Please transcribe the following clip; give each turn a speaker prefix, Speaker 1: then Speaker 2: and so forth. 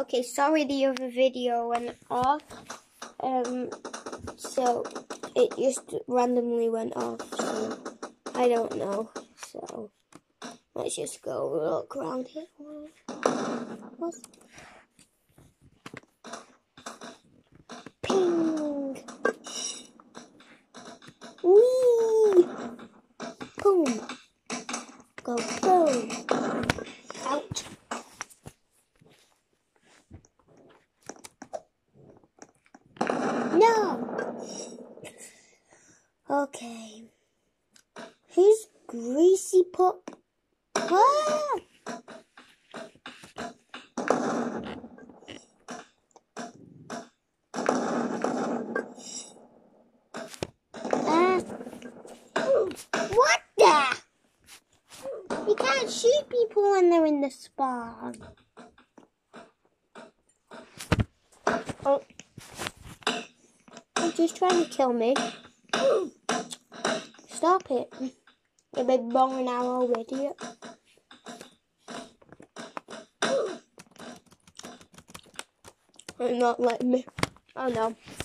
Speaker 1: Okay, sorry the other video went off. So it just randomly went off, so I don't know. So let's just go look around here. What's ping? Whee! Boom! Go boom! Ouch! No! Okay. Who's greasy pot? Ah! What the? You can't shoot people when they're in the spawn. Oh. You're just trying to kill me. Stop it. You big bow and arrow idiot. You're not letting me. Oh no.